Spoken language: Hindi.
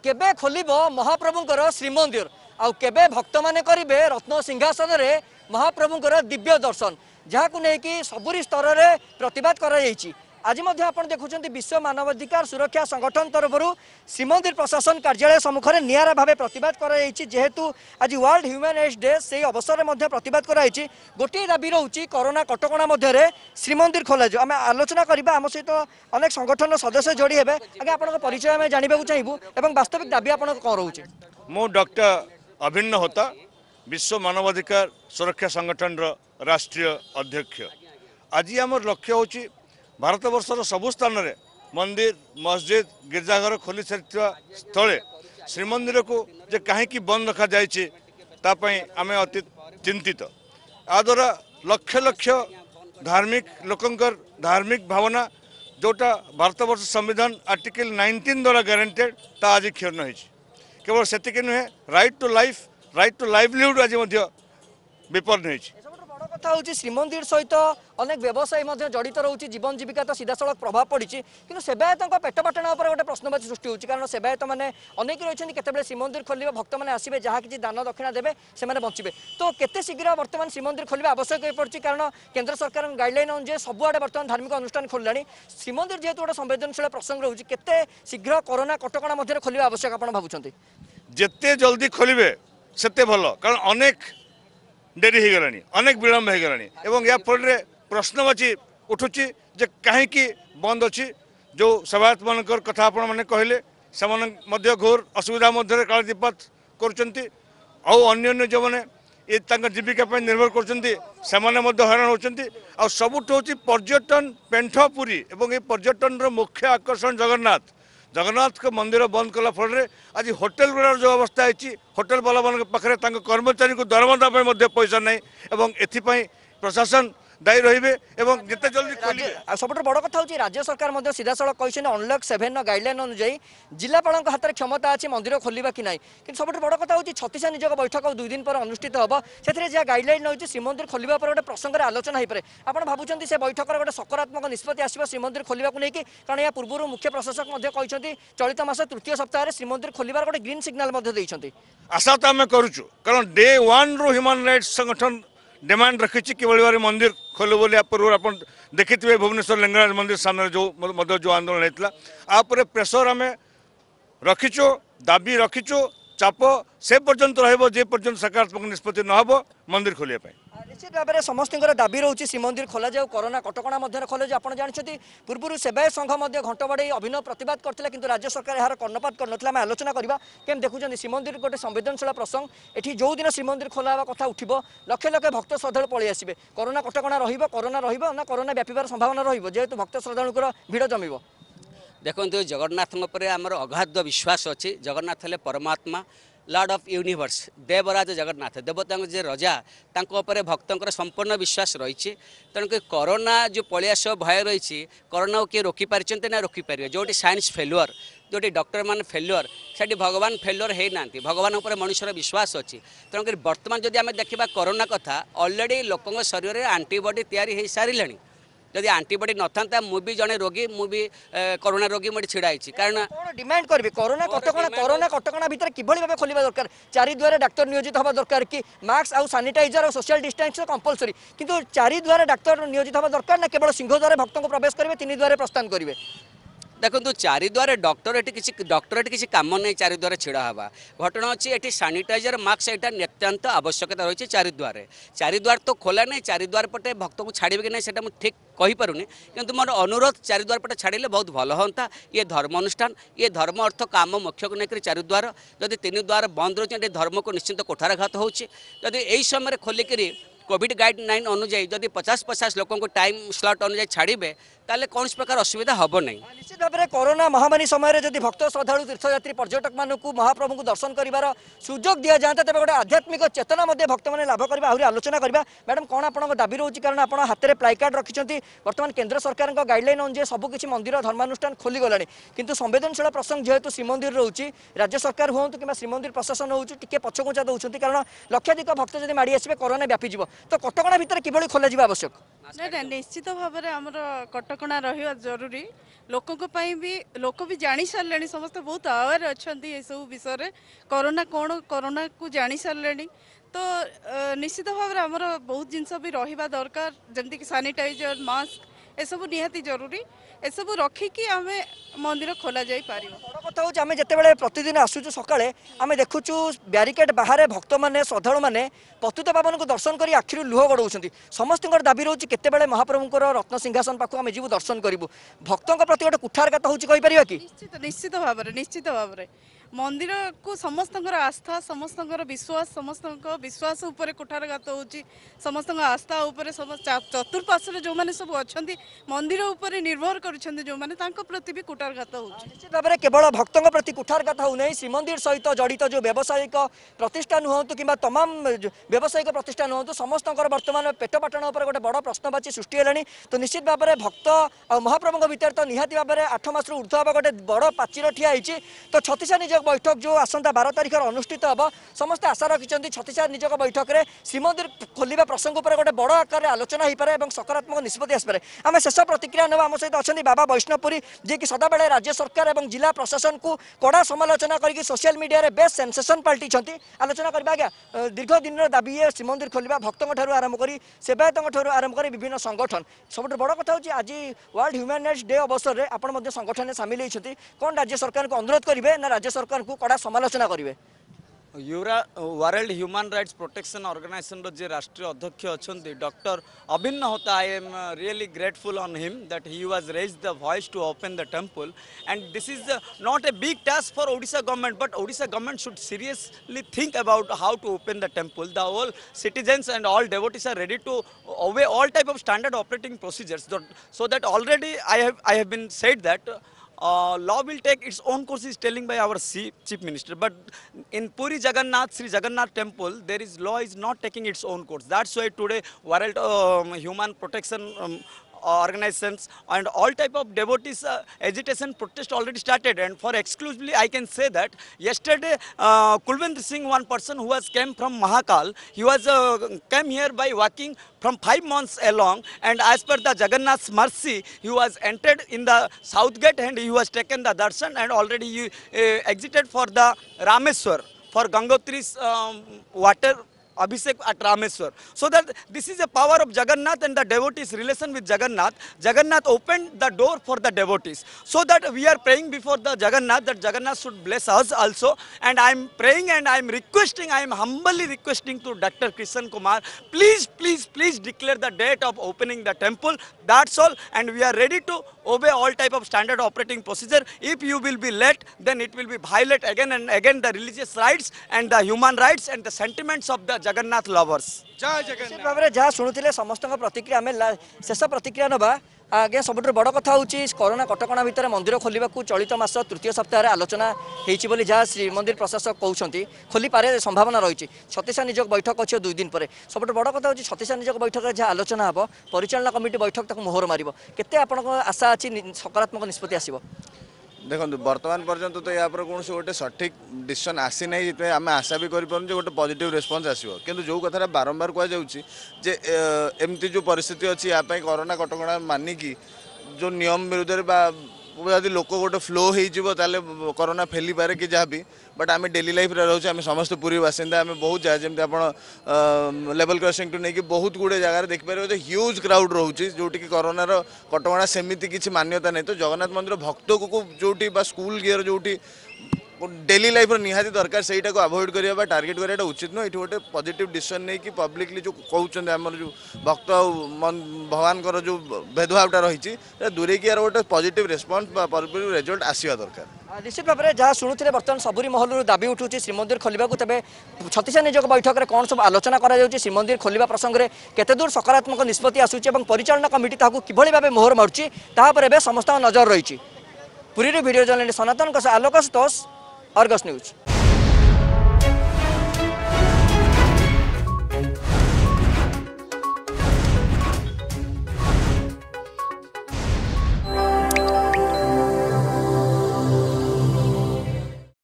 केबे खोलिब महाप्रभुंकर श्रीमंदिर आउ केबे भक्त माने करिवे रत्न सिंहासन रे महाप्रभुंकर दिव्य दर्शन जहां नहीं सबुरी स्तर में प्रतिवाद करा आज देखुं विश्व मानवाधिकार सुरक्षा संगठन तरफ श्रीमंदिर प्रशासन कार्यालय सम्मुख में निरा भाव प्रतिवाद करेतु आज वर्ल्ड ह्यूमन राइट्स डे से अवसर में प्रतिवाद कराई गोटे दाबी रोचे कोरोना कटकणा मध्य श्रीमंदिर खोल आम आलोचना करवा आम सहित अनेक संगठन सदस्य जोड़ी हे आगे आप परिचय आम जानवा चाहबू और वास्तविक दाबी आप कौन रोचे मु डॉक्टर अभिन्न होता विश्व मानवाधिकार सुरक्षा संगठन राष्ट्रीय अध्यक्ष आज आम लक्ष्य हूँ भारत वर्षर सबु स्थान में मंदिर मस्जिद गिरजाघर खोली सारी स्थले श्रीमंदिर को जे कहीं बंद रखा जाए आम अति चिंतित आ द्वारा लक्ष लक्ष धार्मिक लोकंकर धार्मिक भावना जोटा भारत वर्ष संविधान आर्टिकल 19 द्वारा गारंटेड ता आज क्षीर्ण हो केवल से नुहे right to life right to livelihood आज विपन्न हो कथा हूँ श्रीमंदिर सहित अनेक व्यवसायी जड़ित रोचे जीवन जीविका तो सीधा सड़क प्रभाव पड़ी कि सेवायत पेट पाटना गोटे प्रश्नवाची सृष्टि होती कारण सेवायत मैंने अनेक रही केतबे श्रीमंदिर खोल भक्त मैंने आसवे जहाँ किसी दान दक्षिणा देवे से बचे तो केते शीघ्र बर्तमान श्रीमंदिर खोल आवश्यक हो पड़ी कारण केन्द्र सरकार गाइडलाइन अनुसार सबुआड़े बर्तमान धार्मिक अनुष्ठान खोलला श्रीमंदिर जेहेतु गोटे संवेदनशील प्रसंग रोचे केते शीघ्र कोरोना कटकणा मध्य खोल आवश्यक आप भावुं जिते जल्दी खोलें सेते भल कारण अनेक डेरी हो गलानी अनेक विलम्ब हो गलानी एवं या फल प्रश्नवाची उठुची जे कहीं बंद अच्छी जो सेवायत मान कथा आपण मैंने कहले से घोर असुविधा मध्य कालदीपात कर जो मैंने ये जीविका निर्भर कर हैरान होती आ सबुठ हूँ पर्यटन पेंठ पुरी और ये पर्यटन मुख्य आकर्षण जगन्नाथ जगन्नाथ को मंदिर बंद कला फल आज होटेल गुड़ा जो अवस्था है होटेल वाला मान पाखे कर्मचारी को दरमा देवाई पैसा नहीं एवं एथपाई प्रशासन दायी रही जिते जल्दी सब बड़ कथा हूँ राज्य सरकार सीधा सड़क कहते अनलक 7 गाइडलाइन अनुजाई जिलापाल हाथ में क्षमता अच्छी मंदिर खोलवा कि नहीं कि सब बड़ कथा हूँ छत्तीसा निजोग बैठक 2 दिन पर अनुष्ठित हम से जहाँ गाइडलाइन रही श्रीमंदिर खोलने पर गोटे प्रसंग में आलोचना हो पाए आप भावुं से बैठक गोटे सकारात्मक निष्पत्ति आसो श्रीमंदिर खोलने को लेकिन कारण या पूर्व मुख्य प्रशासक कहते चलित मास तृतीय सप्ताह श्रीमंदिर खोलने गोटे ग्रीन सिग्नाल आशा तो आम करुचु कारण डे 1 रू ह्यूमन राइट्स संगठन डिमांड रखी कि भाव मंदिर खोलु बोली पूर्व आप देखिए भुवनेश्वर लिंगराज मंदिर सामने जो आंदोलन होता है प्रेसर आम रखीचु दाबी रखीचु चाप से पर्यंत पर्यंत सकारात्मक निष्पत्ति नहब मंदिर खोलिया निश्चित भाव में समस्त दाबी रोचे श्रीमंदिर खोल जाऊ कोरोना कटकणा मध्य खोल जाऊ आप जानते पूर्व सेवायत संघ घंट बढ़े अभिनव प्रतिवाद करते कि राज्य सरकार यार कर्णपात कर आलोचना करवा केम देखुं श्रीमंदिर गोटे संवेदनशील प्रसंग ये जो दिन श्रीमंदिर खोला कथा उठब लक्ष लक्ष भक्त श्रद्धालु पलि आसवे कोरोना कटकणा कोरोना ना कोरोना व्यापार संभावना रही भक्त श्रद्धालुर भिड़ जम देखो जगन्नाथ आमर अगाध विश्वास अच्छी जगन्नाथ हेले परमात्मा लॉर्ड ऑफ यूनिवर्स देवराज जगन्नाथ देवता जे रजा तांको भक्तों संपूर्ण विश्वास रही तेणुक कोरोना जो पलियास भय रही कोरोना किए रोकी पार्टी ना रोकी पारे जो साइंस फेलुअर जो डॉक्टर मान फेलुअर से भगवान फेलुअर होना भगवान मनुष्यर विश्वास अच्छी तेणुक बर्तमान जब आम देखा कोरोना कथा ऑलरेडी लोकों शरीर में आंटीबॉडी तैयारी सारे जदि आंटीबॉडी न था मुझे जड़े रोगी मुझे कोरोना रोगी मुझे छिड़ा कारण डिमांड करी कोरोना कटकणा भितर किभली भाव खोलिबा दरकार चारिद्वारे डाक्तर नियोजित हवा दरकार कि मास्क आउ सानिटाइजर और सोशल डिस्टेंस कंपलसरी किंतु चारिद्वारे डाक्तर नियोजित हवा दरकार ना केवल सिंहद्वारे भक्त को प्रवेश करेंगे 3 द्वारे प्रस्थान करेंगे देखो चारिद्वारे डॉक्टरेट किसी काम नहीं चारिद्वारे छिड़ा हवा घटना अच्छी ये सानिटाइजर मास्क यहाँ नितांत आवश्यकता रही है चारिद्वार तो खोला नहीं चारिद्वार पटे भक्त को छाड़े कि नहीं मुझे ठीक कहीपरूनी किंतु मोर अनुरोध चारिद्वार पटे छाड़े बहुत भल हाँ ये धर्म अनुष्ठान ये धर्म अर्थ काम मुख्य को लेकर चारिद्वार जदि 3 द्वार बंद रही धर्म को निश्चिंत कोठारघात होती यदि समय खोलिकी कोविड गाइडलाइन अनुजाई जदि 50-50 लोगों को टाइम स्लॉट अनुजाई छाड़े ताले कौन प्रकार असुविधा हम नहीं निश्चित भाव में कोरोना महामारी समय जदि भक्त श्रद्धालु तीर्थयात्री पर्यटक मानक महाप्रभु को दर्शन कर सुजोग दि जाता तेज गोटे आध्यात्मिक चेतना भक्त मैंने लाभ करवा आहरी आलोचना करवा मैडम कौन आपको दाबी रोचे कारण आप हाथ में प्लाई कार्ड रखिंट बर्तमान केन्द्र सरकार गाइडलाइन अनुसार सबकि मंदिर धर्मानुष्ठान खोलीगला किंतु संवेदनशील प्रसंग जेहेतु श्रीमंदिर रोचे राज्य सरकार हूँ कि श्रीमंदिर प्रशासन हो पछघुंचा दौरान लक्षाधिक भक्त जब माड़ी आसवे कोरोना व्यापीज तो कटकणा भितर किभली खोल आवश्यक ना निश्चित भाव में आमर कटकणा रहा जरूरी लोक भी जानी सारे समस्त बहुत अवेयर अच्छा ये सब विषय कोरोना कौन कोरोना को जानी सारे तो निश्चित भाव में आमर बहुत जिनस भी रहा दरकार जमती सैनिटाइजर मास्क एसबू निहाती जरूरी एसबू रखिकी आम मंदिर खोल जा पार। बड़ कथा हूँ आम जिते प्रतिदिन आसुचु सकाଳେ आम देखुचु ब्यारिकेड बाहर भक्त मैंने श्रद्धालु मैंने पतित पावन को दर्शन कर आखिर लुह गड़ाऊँ समस्त दाबी रोचे केते महाप्रभुंर रत्न सिंहासन पाखु आम जीव दर्शन करूँ भक्तों प्रति गोटे कुठारघात होपर कि निश्चित भाव में मंदिर को समस्त आस्था समस्त विश्वास समस्त विश्वास उपर कुठारघात होची समस्त आस्था उपर चतुर्पार्श्व जो मैंने सब अच्छा मंदिर उपर निर्भर कर जो मैंने प्रति भी कुठारघात होची निश्चित भाव में केवल भक्तों प्रति कुठारघात होना श्रीमंदिर सहित जड़ित जो व्यावसायिक प्रतिष्ठान हूँ कि तमाम व्यावसायिक प्रतिष्ठान हूँ समस्त बर्तमान पेटपाटन उपर गोटे बड़ प्रश्नवाची सृष्टि है तो निश्चित भाव में भक्त और महाप्रभु भितर तो निहाती भाव में 8 मास ऊर्ध्व हवा गोटे बड़ पाचिर ठिया होती तो छत्तीसा निजक बैठक जो आसंता 12 तारिख अनुष्ठित हम समस्त आशा रखिंट छत्तीसा निजक बैठक में श्रीमंदिर खोलिबा प्रसंग पर गोटे बड़ आकार आलोचना हो पारे और सकारात्मक निष्पत्ति आसपे आम शेष प्रतिक्रिया नेबा आम सहित अच्छा बाबा वैष्णवपुरी जी कि सदाबेले राज्य सरकार और जिला प्रशासन को कड़ा समालोचना करके सोशल मीडिया रे बेस्ट सेंसेशन पलटि आलोचना करबा आज्ञा दीर्घ दिन दाबी है श्रीमंदिर खोलिबा भक्तों ठारू आरंभ कर सेवायतों ठारू आरंभ कर विभिन्न संगठन सब बड़ कथा होची आज वर्ल्ड ह्यूमन राइट्स डे अवसर में आपण संगठन में सामिल होती कौन राज्य सरकार को अनुरोध करेंगे ना राज्य सरकार को कड़ा समालोचना करेंगे world human rights protection organization जे राष्ट्रीय अध्यक्ष अच्छा doctor Abhinna Hota I am really grateful on him that he was raise the voice to open the temple and this is not a big task for Odisha government but Odisha government should seriously think about how to open the temple the all citizens and all devotees are ready to obey all type of standard operating procedures so that already I have been said that law will take its own course is telling by our chief minister but in Puri Sri Jagannath temple there is law is not taking its own course. That's why today world human protection organizations and all type of devotees agitation protest already started and for exclusively I can say that yesterday Kulvendra Singh, one person who was came from Mahakal, he was came here by walking from 5 months along and as per the Jagannath's mercy he was entered in the south gate and he was taken the darshan and already he exited for the Rameswar for Gangotri's water Abhishek at Rameswar. So that this is a power of Jagannath and the devotees' relation with Jagannath. Jagannath opened the door for the devotees. So that we are praying before the Jagannath that Jagannath should bless us also. And I am praying and I am requesting, I am humbly requesting to Dr. Krishan Kumar, please declare the date of opening the temple. That's all. And we are ready to obey all type of standard operating procedure. If you will be late, then it will be violate again and again the religious rights and the human rights and the sentiments of the Jagannath lovers. जय जगन्नाथ भाव में जहाँ शुणुले समस्त प्रतिक्रिया आम शेष प्रतिक्रिया नवा आज्ञा सब बड़ कथा हूँ कोरोना कटकणा भितर मंदिर खोलने को चलित मास तृतीय सप्ताह आलोचना होती जहाँ श्रीमंदिर प्रशासक कहते खोली पारे संभावना रही छत्तीसा निजक बैठक अच्छे 2 दिन पर सब बड़ कथा हूँ छत्तीसा निजक बैठक में जहाँ आलोचना हम परिचालना कमिटी बैठक तक मोहर मार केते आपन आशा अच्छी सकारात्मक निष्पत्ति आसो देखो बर्तमान पर्यंत तो या कौन गोटे सठिक डिसीजन आसी ना जितने आम आशा भी करें गोटे पॉजिटिव रेस्पॉन्स आसो कि जो कथा बारंबार कहुचे एमती जो परिस्थिति अच्छी या कोरोना कटकणा मानिकी जो नियम विरुद्ध जदि लोक गोटे फ्लो हो कोरोना फैली पारे कि जहाँ भी बट आम डेली लाइफ रोचे आम समस्त पुरी बासिंदा आम बहुत जगह जमी आप लेवल क्रॉसिंग टू नहीं बहुत गुड़े जगार देखिपारे ह्यूज क्राउड रोचे जोटि कोरोनार कटकणा सेमती किसी मान्यता नहीं तो जगन्नाथ मंदिर भक्त को जोटी स्कूल गियर जोटी डेली लाइफ निहाती दरकार से अवॉइड करवा टार्गेट करवा उचित नुह ये गोटे पॉजिटिव डिसीजन नहीं कि पब्लिकली जो कहते आम जो भक्त भगवान जो भेदभावटा रही दूरे की यार गोटे पॉजिटिव रेस्पॉन्स पॉजिटिव रिजल्ट आसवा दरकार निश्चित भाव में जहाँ शुणुते बर्तमान सबुरी महल दाबी उठू श्रीमंदिर खोलने को तेज छत्तीसा निजक बैठक में कौन सब आलोचना कर श्रीमंदिर खोलने प्रसंग में केते दूर सकारात्मक निष्पत्ति आसूची परिचालना कमिटी किभली भाव मोहर मारुची तापर समस्त नजर रही Puri video journalist Sanatan Alok Santosh Argus news.